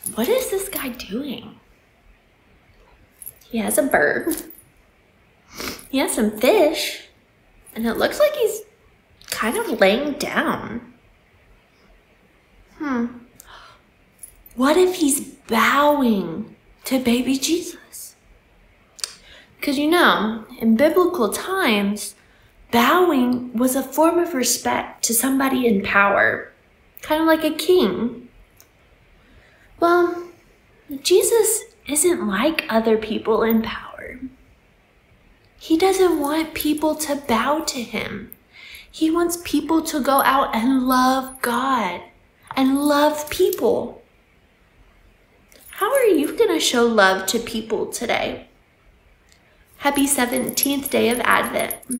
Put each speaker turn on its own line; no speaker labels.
What is this guy doing? He has a bird. He has some fish. And it looks like he's kind of laying down. What if he's bowing to baby Jesus? Because in biblical times, bowing was a form of respect to somebody in power, kind of like a king. Well, Jesus isn't like other people in power. He doesn't want people to bow to him. He wants people to go out and love God and love people. How are you going to show love to people today? Happy 17th day of Advent.